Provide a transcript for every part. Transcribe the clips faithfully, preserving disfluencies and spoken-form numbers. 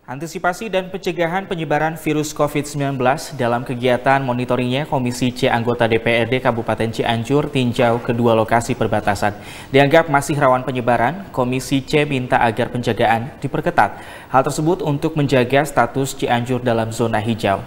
Antisipasi dan pencegahan penyebaran virus COVID sembilan belas dalam kegiatan monitoringnya Komisi C anggota D P R D Kabupaten Cianjur tinjau kedua lokasi perbatasan. Dianggap masih rawan penyebaran, Komisi C minta agar penjagaan diperketat. Hal tersebut untuk menjaga status Cianjur dalam zona hijau.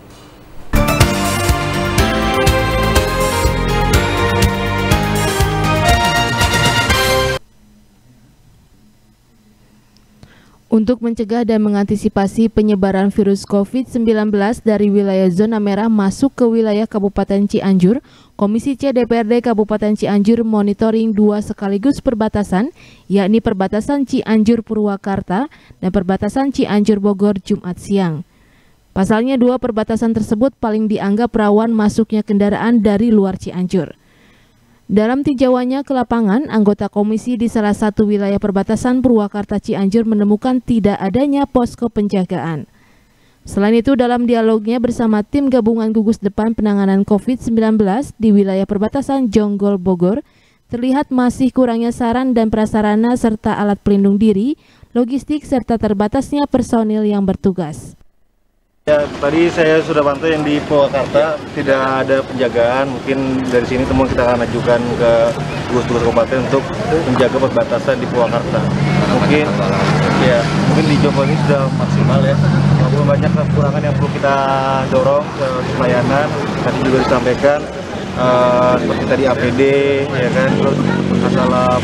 Untuk mencegah dan mengantisipasi penyebaran virus COVID sembilan belas dari wilayah zona merah masuk ke wilayah Kabupaten Cianjur, Komisi C D P R D Kabupaten Cianjur monitoring dua sekaligus perbatasan, yakni perbatasan Cianjur Purwakarta dan perbatasan Cianjur Bogor Jumat siang. Pasalnya dua perbatasan tersebut paling dianggap rawan masuknya kendaraan dari luar Cianjur. Dalam tinjauannya ke lapangan, anggota komisi di salah satu wilayah perbatasan Purwakarta Cianjur menemukan tidak adanya posko penjagaan. Selain itu, dalam dialognya bersama tim gabungan gugus depan penanganan COVID sembilan belas di wilayah perbatasan Jonggol Bogor, terlihat masih kurangnya saran dan prasarana serta alat pelindung diri, logistik serta terbatasnya personil yang bertugas. Ya, tadi saya sudah pantau yang di Purwakarta tidak ada penjagaan. Mungkin dari sini teman kita akan ajukan ke gugus-gugus kabupaten untuk menjaga perbatasan di Purwakarta. Mungkin ya, mungkin di Jonggol ini sudah maksimal ya. Walaupun banyak kekurangan yang perlu kita dorong ke pelayanan. Tadi juga disampaikan uh, seperti tadi A P D, ya kan, terus masalah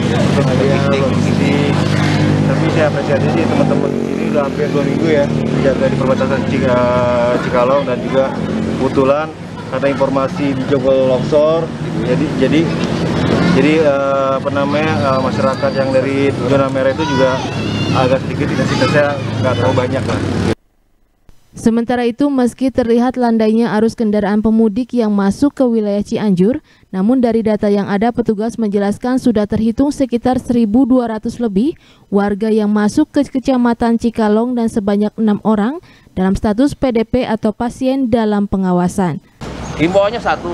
logistik. Tapi saya apresiasi sih teman-teman ini udah hampir dua minggu ya menjaga di perbatasan Cikalong, dan juga kebetulan karena informasi di Jonggol longsor, jadi jadi jadi uh, apa namanya uh, masyarakat yang dari zona merah itu juga agak sedikit intensitasnya nggak terlalu banyak lah. Sementara itu, meski terlihat landainya arus kendaraan pemudik yang masuk ke wilayah Cianjur, namun dari data yang ada, petugas menjelaskan sudah terhitung sekitar seribu dua ratus lebih warga yang masuk ke Kecamatan Cikalong dan sebanyak enam orang dalam status P D P atau pasien dalam pengawasan. Himbauannya satu,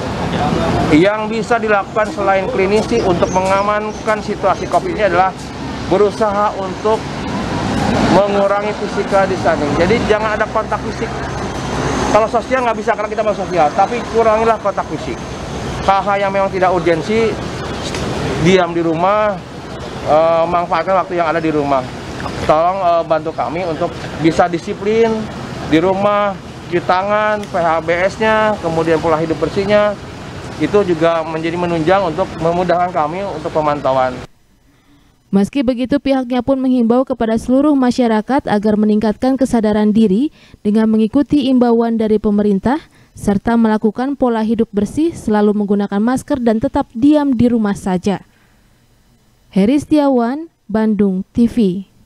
yang bisa dilakukan selain klinisi untuk mengamankan situasi COVID ini adalah berusaha untuk mengurangi physical distancing. Jadi jangan ada kontak fisik. Kalau sosial nggak bisa karena kita mau sosial, tapi kurangilah kontak fisik. Hal-hal yang memang tidak urgensi, diam di rumah, uh, manfaatkan waktu yang ada di rumah. Tolong uh, bantu kami untuk bisa disiplin di rumah, cuci tangan, P H B S-nya, kemudian pola hidup bersihnya. Itu juga menjadi menunjang untuk memudahkan kami untuk pemantauan. Meski begitu, pihaknya pun menghimbau kepada seluruh masyarakat agar meningkatkan kesadaran diri dengan mengikuti imbauan dari pemerintah, serta melakukan pola hidup bersih, selalu menggunakan masker dan tetap diam di rumah saja. Heri Setiawan, Bandung T V.